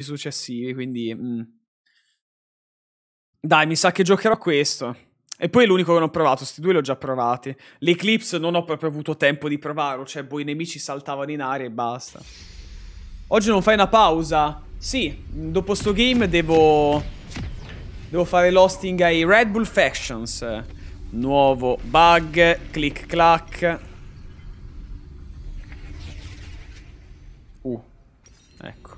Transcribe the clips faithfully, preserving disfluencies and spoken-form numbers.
successivi, quindi... Mm. Dai, mi sa che giocherò questo. E poi è l'unico che non ho provato, sti due li ho già provati. L'Eclipse non ho proprio avuto tempo di provarlo, cioè, boh, i nemici saltavano in aria e basta. Oggi non fai una pausa? Sì, dopo sto game devo... Devo fare l'hosting ai Red Bull Factions. Nuovo bug, click clack. Uh, ecco.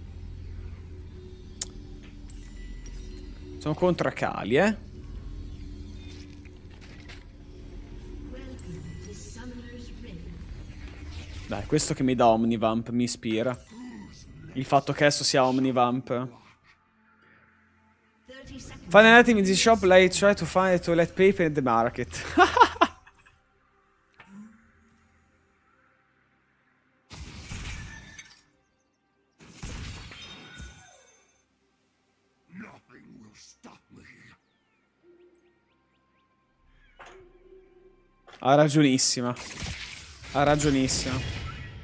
Sono contro Akali, eh. Dai, questo che mi dà Omnivamp mi ispira. Il fatto che adesso sia Omnivamp. Find an item in the shop, like try to find a toilet paper in the market. Ha ragionissima. Ha ragionissima.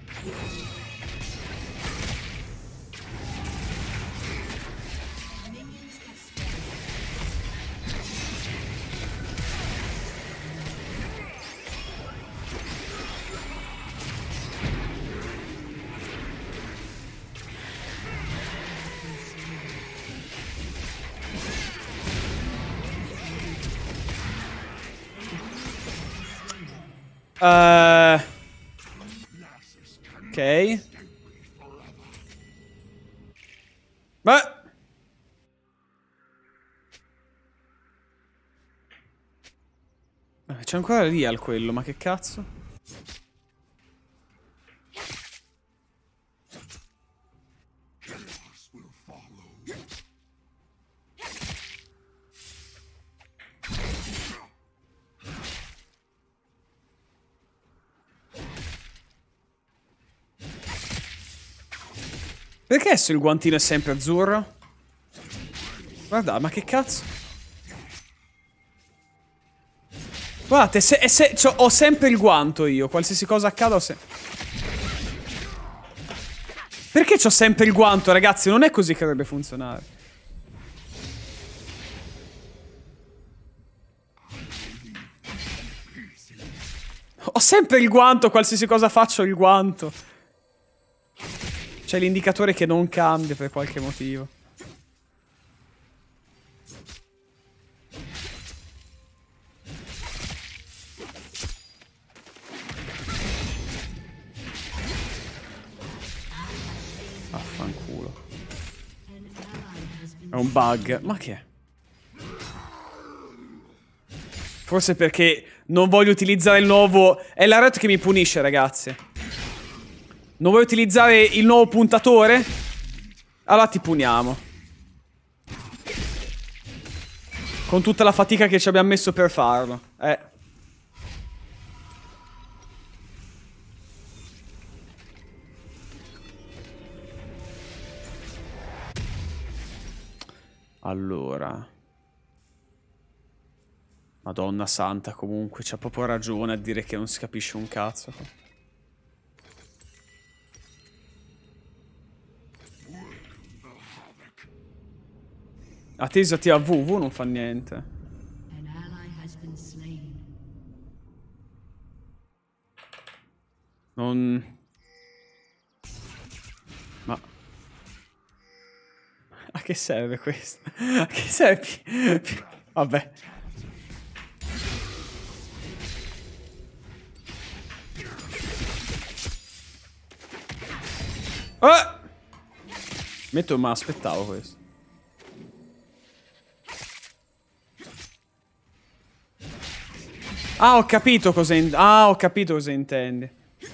Uh, ok. Beh. C'è ancora lì al quello, ma che cazzo? Perché adesso il guantino è sempre azzurro? Guarda, ma che cazzo? Guardate, se, se, cioè, ho sempre il guanto io. Qualsiasi cosa accada ho sempre... Perché c'ho sempre il guanto, ragazzi? Non è così che dovrebbe funzionare. Ho sempre il guanto, qualsiasi cosa faccio ho il guanto. C'è l'indicatore che non cambia per qualche motivo. Affanculo. È un bug. Ma che è? Forse perché non voglio utilizzare il nuovo... È la Riot che mi punisce, ragazzi. Non vuoi utilizzare il nuovo puntatore? Allora ti puniamo. Con tutta la fatica che ci abbiamo messo per farlo. Eh. Allora. Madonna santa, comunque c'ha proprio ragione a dire che non si capisce un cazzo. Attesa attiva V, V non fa niente. Non... Ma... A che serve questo? A che serve? Vabbè. Oh! Metto, ma aspettavo questo. Ah, ho capito cosa in... Ah, ho capito cosa intendi.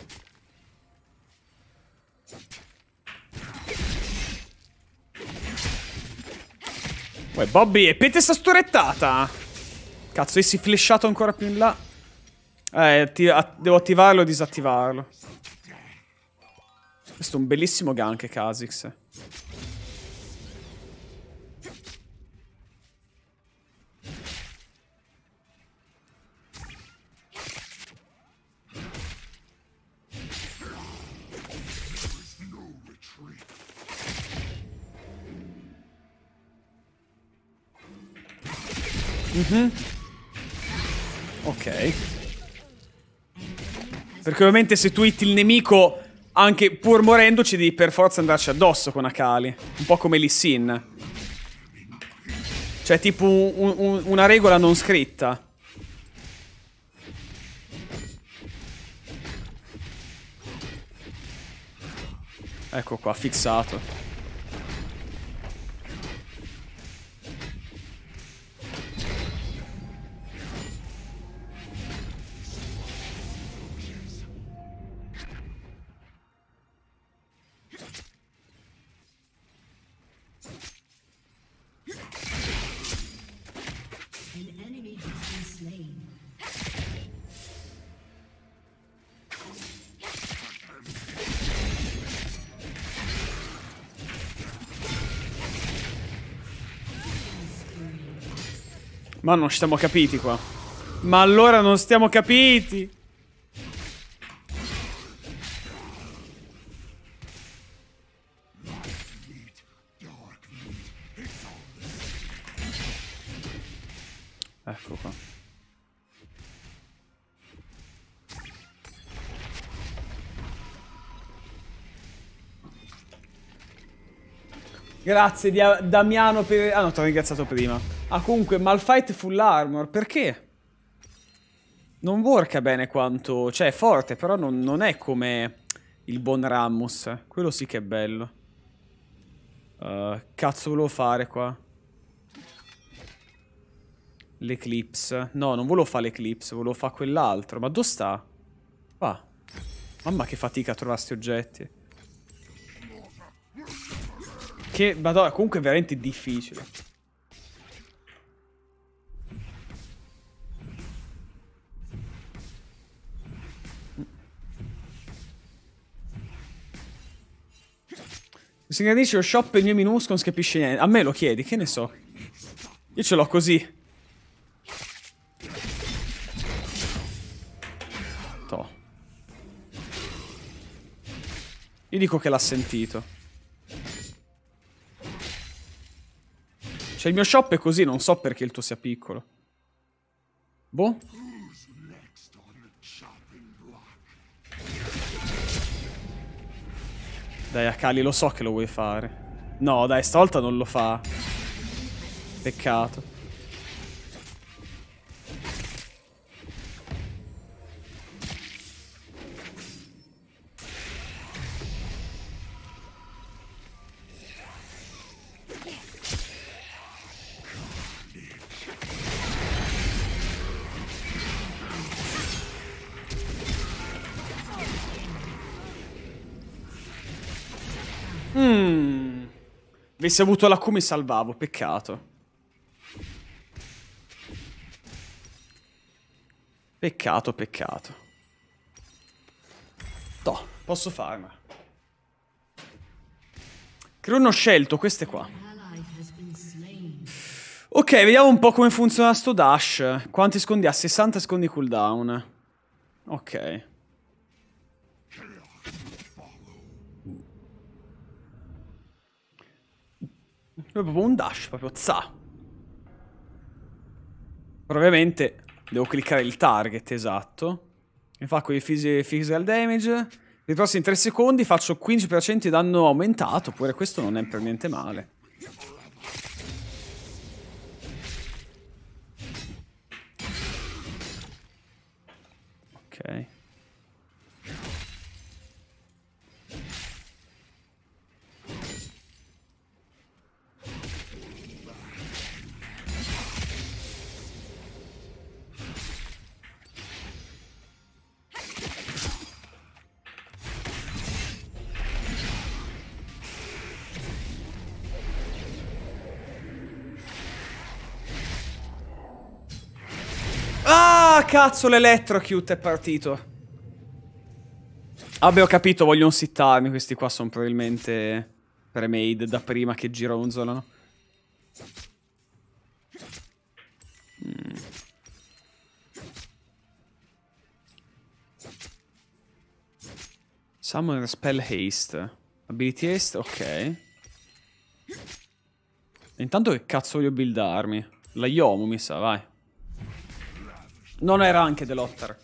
Uè, Bobby, e pete sta sturettata. Cazzo, essi flashato ancora più in là. Eh, atti att devo attivarlo o disattivarlo. Questo è un bellissimo gank, Kha'Zix. Mm-hmm. Ok. Perché ovviamente se tu hitti il nemico, anche pur morendo, ci devi per forza andarci addosso con Akali. Un po' come Lee Sin. Cioè, tipo un, un, una regola non scritta. Ecco qua, fissato. Ma non ci siamo capiti qua. Ma allora non stiamo capiti. Ecco qua. Grazie di Damiano per... Ah no, ti ho ringraziato prima. Ah, comunque, Malphite full armor. Perché? Non worka bene quanto... Cioè, è forte, però non, non è come il buon Rammus. Quello sì che è bello. Uh, cazzo volevo fare qua? L'Eclipse. No, non volevo fare l'Eclipse, volevo fare quell'altro. Ma dove sta? Qua. Mamma che fatica a trovare sti oggetti. Che, madonna, comunque è veramente difficile. Si ingrandisce lo shop e il mio minuscolo non si capisce niente. A me lo chiedi, che ne so. Io ce l'ho così. Toh. Io dico che l'ha sentito. Cioè il mio shop è così, non so perché il tuo sia piccolo. Boh. Dai, Akali, lo so che lo vuoi fare. No, dai, stavolta non lo fa. Peccato. Mmm. Avessi avuto la Q mi salvavo, peccato. Peccato, peccato. Toh, posso farmela. Creo non ho scelto queste qua. Ok, vediamo un po' come funziona sto dash. Quanti secondi ha? sessanta secondi cooldown. Ok. È proprio un dash, proprio za. Però ovviamente devo cliccare il target, esatto. Mi fa quei physical damage. Nei prossimi tre secondi faccio quindici per cento di danno aumentato. Pure questo non è per niente male. Ok. Ah, cazzo, l'electrocute è partito. Vabbè, ho capito, vogliono sittarmi. Questi qua sono probabilmente pre-made da prima che gironzolano. Mm. Summon Spell Haste. Ability Haste, ok. E intanto che cazzo voglio buildarmi? La Yomu, mi sa, vai. Non era anche dell'Otter.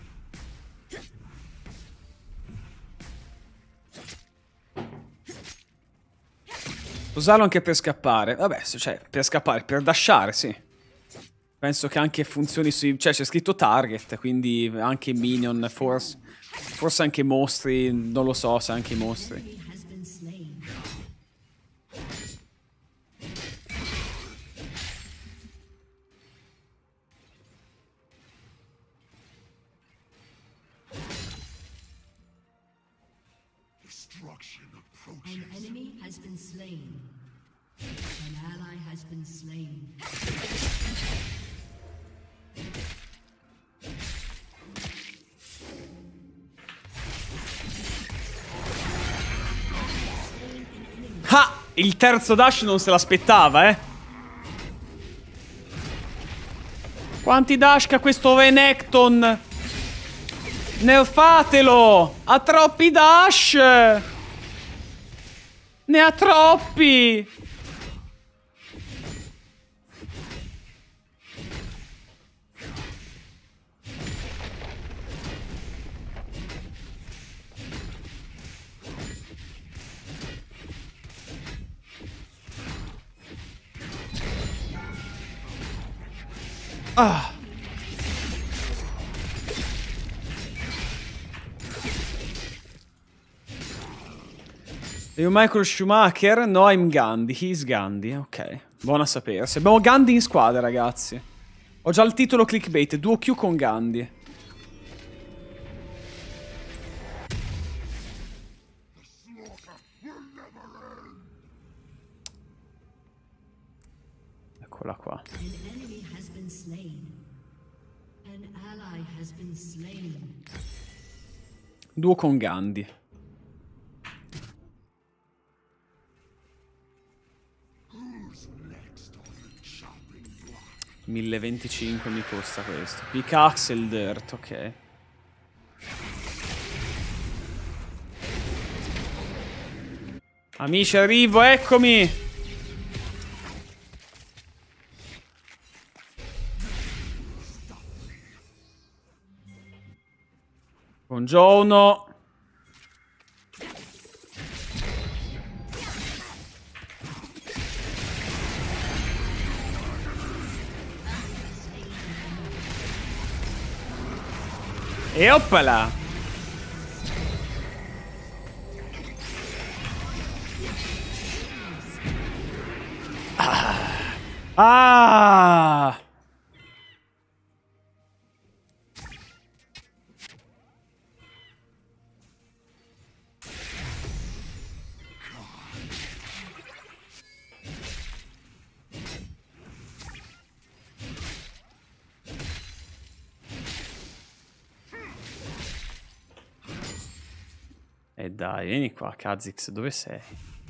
Usarlo anche per scappare. Vabbè, cioè, per scappare, per dashare, sì. Penso che anche funzioni sui... Cioè, c'è scritto target, quindi anche minion, forse... Forse anche mostri, non lo so se anche i mostri. An enemy has been slain. An ally has been slain. Ah! Il terzo dash non se l'aspettava, eh. Quanti dash che ha questo Renekton? Nerfatelo! Ha troppi dash! Ne ha troppi! Ah! Io Michael Schumacher? No, I'm Gandhi. He's Gandhi. Ok, buona a sapersi. Abbiamo Gandhi in squadra, ragazzi. Ho già il titolo clickbait. Duo Q con Gandhi. Eccola qua. An enemy has been slain. An ally has been slain. Duo con Gandhi. mille e venticinque mi costa questo. Pickaxe e il dirt, ok. Amici, arrivo, eccomi! Buongiorno. E oppala! Ah! Ah! E dai, vieni qua, Kha'Zix, dove sei?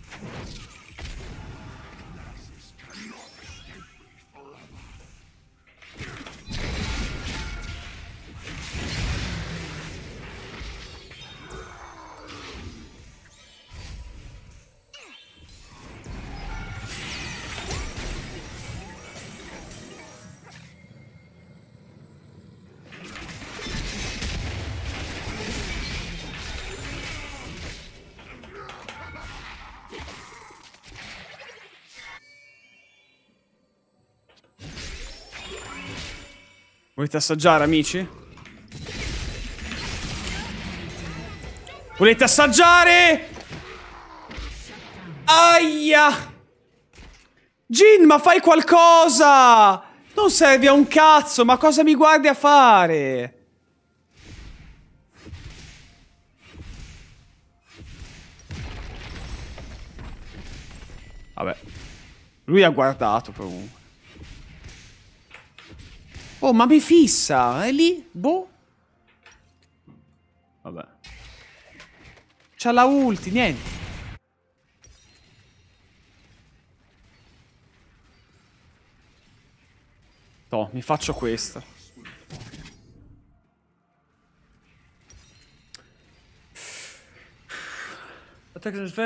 Volete assaggiare, amici? Volete assaggiare? Aia! Jhin, ma fai qualcosa! Non servi a un cazzo, ma cosa mi guardi a fare? Vabbè. Lui ha guardato comunque. Oh, ma mi fissa! È lì? Boh. Vabbè. C'ha la ulti, niente. No, mi faccio questa.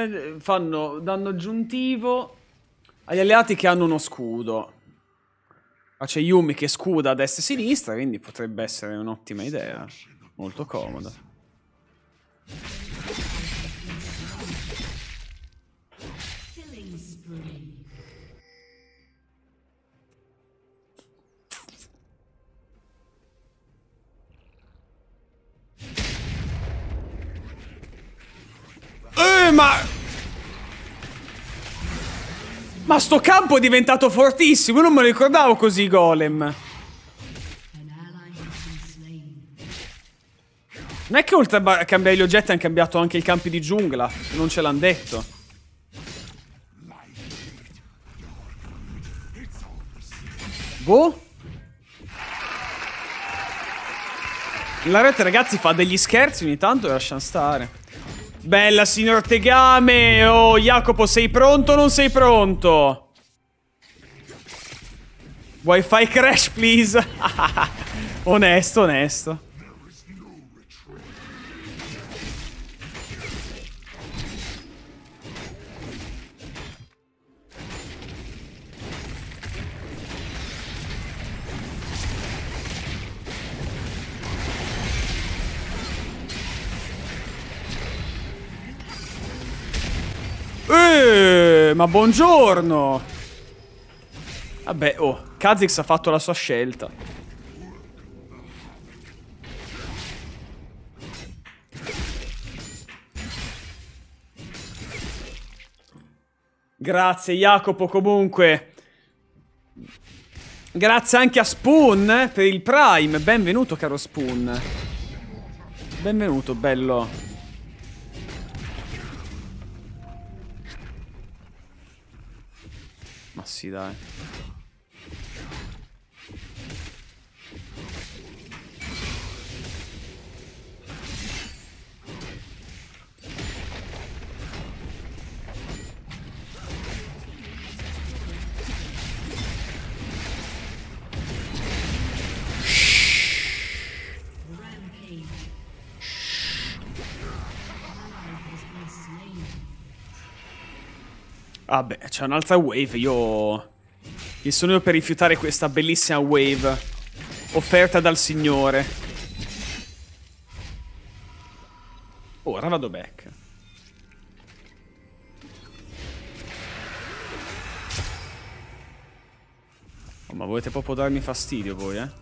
Fanno danno aggiuntivo agli alleati che hanno uno scudo. Qua c'è Yuumi che scuda a destra e a sinistra, quindi potrebbe essere un'ottima idea. Molto comoda. Killing spree. Eh, ma... Ma sto campo è diventato fortissimo, io non me lo ricordavo così, Golem. An ally has been slain. Non è che oltre a cambiare gli oggetti hanno cambiato anche i campi di giungla, non ce l'hanno detto. Boh. La rete, ragazzi, fa degli scherzi ogni tanto e lasciamo stare. Bella, signor Tegame! Oh, Jacopo, sei pronto o non sei pronto? Wi-Fi crash, please. Onesto, onesto. Eh, ma buongiorno. Vabbè, oh, Kha'Zix ha fatto la sua scelta. Grazie, Jacopo, comunque. Grazie anche a Spoon per il Prime. Benvenuto, caro Spoon. Benvenuto, bello. Ma sì, dai. Rampage. Ally has been slain. Vabbè, c'è un'altra wave. Io... Chi sono io per rifiutare questa bellissima wave offerta dal signore? Ora vado back. Oh, ma volete proprio darmi fastidio voi, eh?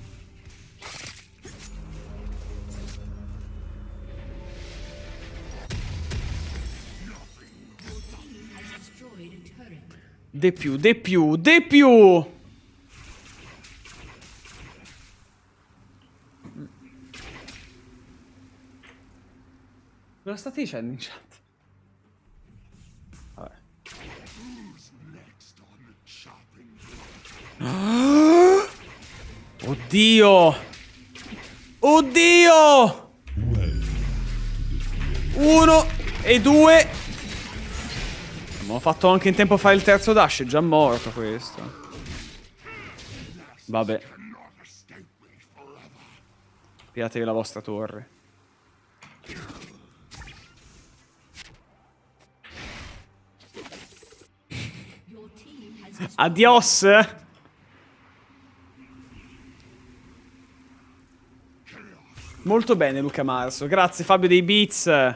De più, de più, de più! Cosa state dicendo in chat? Vabbè. Oddio! Oddio! Uno e due. Abbiamo fatto anche in tempo a fare il terzo dash. È già morto questo. Vabbè. Piatevi la vostra torre. Adios. Molto bene Luca Marso. Grazie Fabio dei Beats.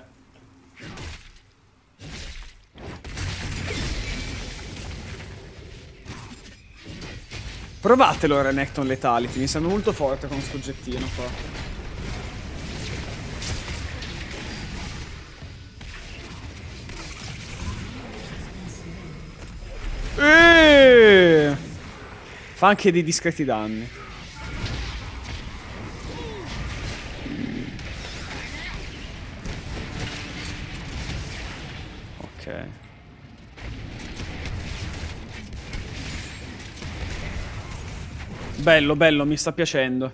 Provatelo Renekton Letality. Mi sembra molto forte con sto oggettino qua. Eeeh! Fa anche dei discreti danni. Ok. Bello, bello, mi sta piacendo.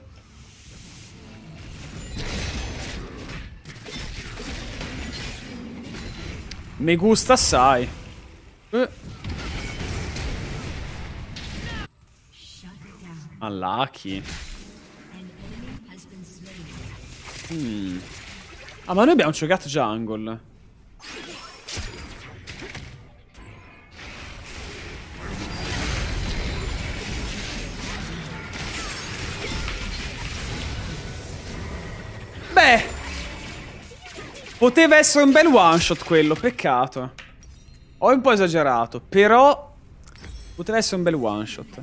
Mi gusta assai. Eh. Unlucky. Mm. Ah, ma noi abbiamo giocato jungle. Poteva essere un bel one shot quello, peccato. Ho un po' esagerato, però poteva essere un bel one shot.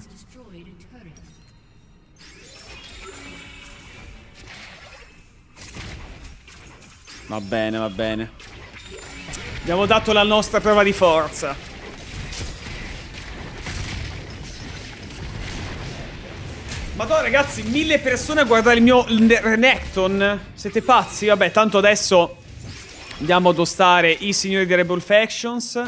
Va bene, va bene. Abbiamo dato la nostra prova di forza. Madonna ragazzi, mille persone a guardare il mio Renekton. Siete pazzi? Vabbè, tanto adesso andiamo ad ostare i signori di Rebel Factions.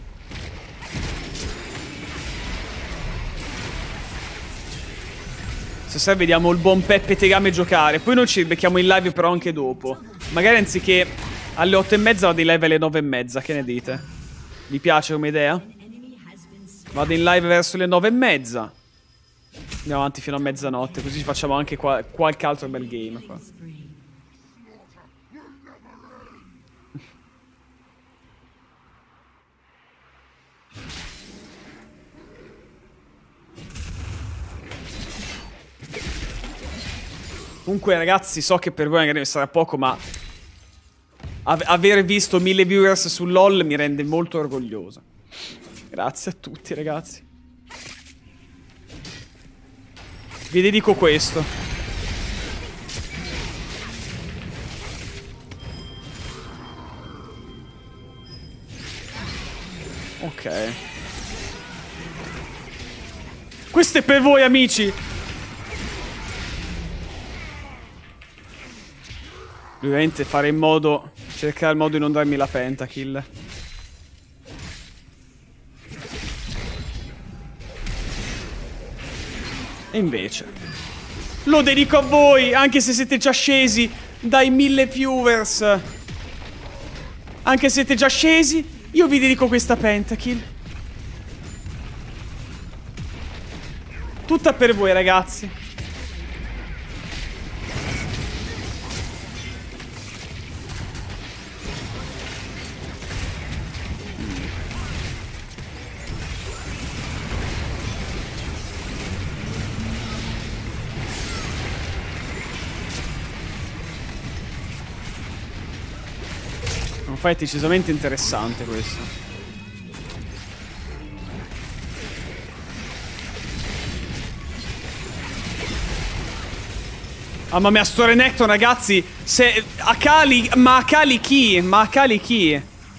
Se serve vediamo il buon Peppe Tegame giocare. Poi noi ci becchiamo in live però anche dopo. Magari anziché alle otto e mezza vado in live alle nove e mezza. Che ne dite? Vi piace come idea? Vado in live verso le nove e mezza. Andiamo avanti fino a mezzanotte. Così facciamo anche qua qualche altro bel game qua. Comunque ragazzi, so che per voi magari sarà poco, ma av aver visto mille viewers su LOL mi rende molto orgoglioso. Grazie a tutti ragazzi. Vi dedico questo. Ok. Questo è per voi amici. Ovviamente fare in modo, cercare il modo di non darmi la pentakill. E invece lo dedico a voi, anche se siete già scesi dai mille viewers. Anche se siete già scesi, io vi dedico questa pentakill. Tutta per voi ragazzi. Un fight decisamente interessante questo. Mamma mia, sto Renekton ragazzi. Se Akali, ma Akali chi? Ma Akali chi?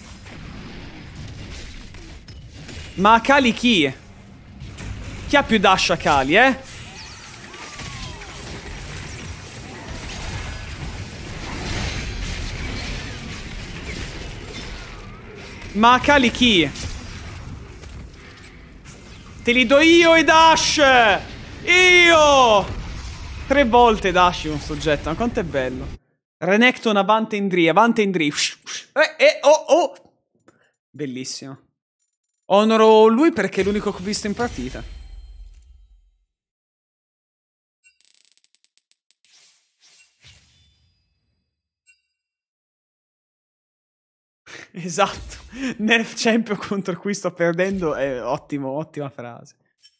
Ma Akali chi? Chi ha più dash Akali, eh? Ma Akali chi? Te li do io i dash! Io! Tre volte dash un soggetto, ma quanto è bello. Renekton Avante Indri, Avante Indri. Eh, eh, oh, oh! Bellissimo. Onoro lui perché è l'unico che ho visto in partita. Esatto. Nerf Champion contro cui sto perdendo è ottimo, ottima frase.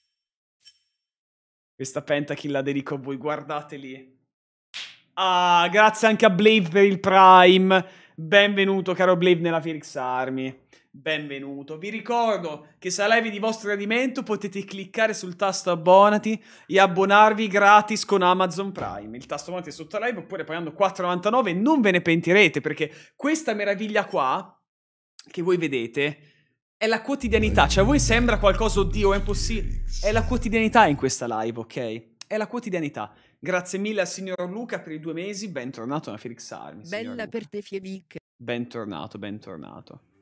Questa pentakill la dedico a voi, guardate lì. Ah, grazie anche a Blave per il Prime. Benvenuto caro Blave nella Phoenix Army. Benvenuto. Vi ricordo che se la live è di vostro gradimento potete cliccare sul tasto abbonati e abbonarvi gratis con Amazon Prime. Il tasto abbonati è sotto la live oppure pagando quattro e novantanove non ve ne pentirete perché questa meraviglia qua che voi vedete è la quotidianità. Cioè a voi sembra qualcosa, oddio è impossibile. È la quotidianità in questa live, ok? È la quotidianità. Grazie mille al signor Luca per i due mesi. Bentornato nella Phoenix Army. Bella per te Fievic. Bentornato, bentornato.